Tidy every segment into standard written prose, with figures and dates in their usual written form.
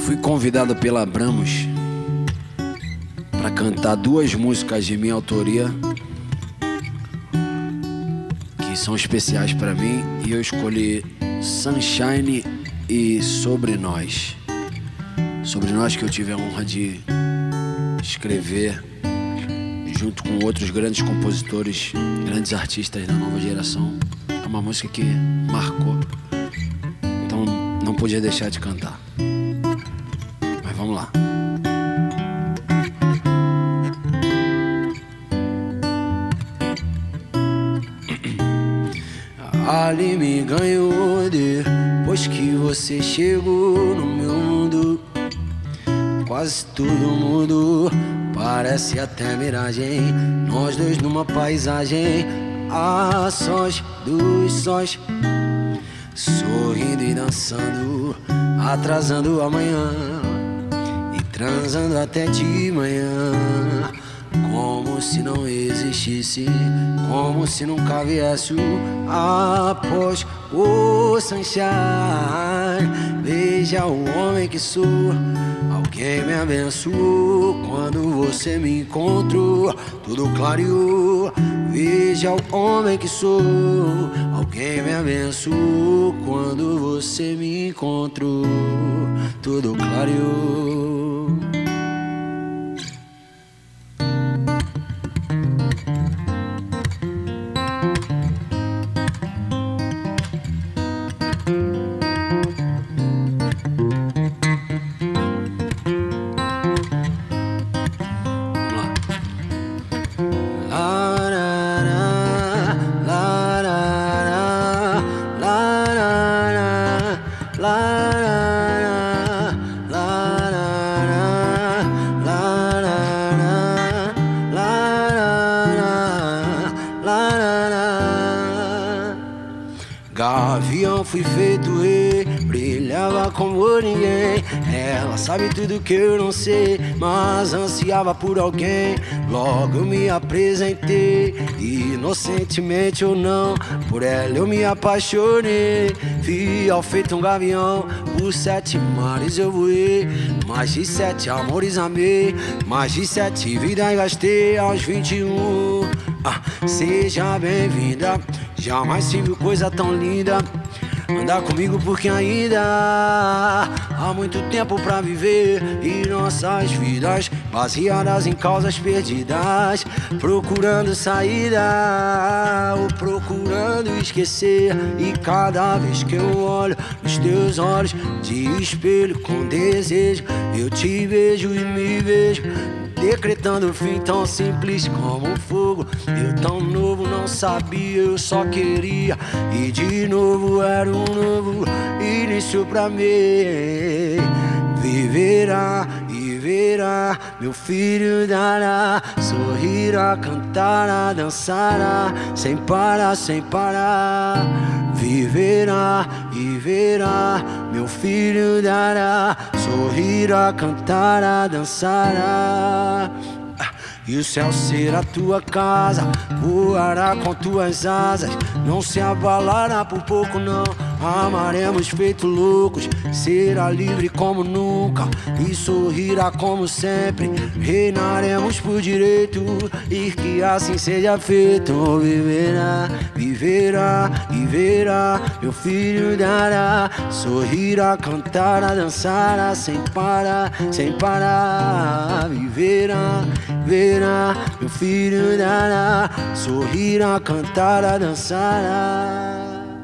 Fui convidado pela Abramos para cantar duas músicas de minha autoria que são especiais para mim, e eu escolhi Sunshine e Sobre Nós. Sobre Nós, que eu tive a honra de escrever junto com outros grandes compositores, grandes artistas da nova geração. É uma música que marcou, então não podia deixar de cantar. Mas vamos lá. Ali me ganhou depois que você chegou no meu mundo. Quase tudo mudou, parece até miragem. Nós dois numa paisagem, a sós, dos sós, sorrindo e dançando, atrasando amanhã e transando até de manhã. Como se não existisse, como se nunca viesse o após o sunshine. Veja o homem que sou, alguém me abençoou quando você me encontrou, tudo clareou. Veja o homem que sou, alguém me abençoou quando você me encontrou, tudo clareou. Gavião fui feito rei, brilhava como ninguém. Ela sabe tudo que eu não sei, mas ansiava por alguém. Logo eu me apresentei, inocentemente ou não, por ela eu me apaixonei. Fiel feito um gavião, por 7 mares eu voei. Mais de 7 amores amei, mais de 7 vidas gastei aos 21. Seja bem-vinda, jamais se viu coisa tão linda. Anda comigo porque ainda há muito tempo pra viver, e nossas vidas baseadas em causas perdidas, procurando saída ou procurando esquecer. E cada vez que eu olho nos teus olhos de espelho com desejo, eu te vejo e me vejo decretando o fim tão simples como o fogo. Eu tão novo não sabia, eu só queria, e de novo era um novo início pra mim. Viverá e verá, meu filho dará, sorrirá, cantará, dançará, sem parar, sem parar. Viverá e verá, meu filho dará, sorrirá, cantará, dançará. E o céu será tua casa, voará com tuas asas, não se abalará por pouco não. Amaremos feito loucos, será livre como nunca e sorrirá como sempre. Reinaremos por direito e que assim seja feito. Viverá, viverá e verá, meu filho dará, sorrirá, cantará, dançará, sem parar, sem parar. Viverá, verá, meu filho dará, sorrirá, cantará, dançará.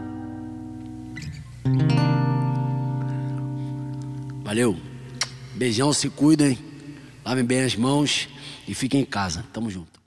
Valeu, beijão, se cuidem, lavem bem as mãos e fiquem em casa. Tamo junto.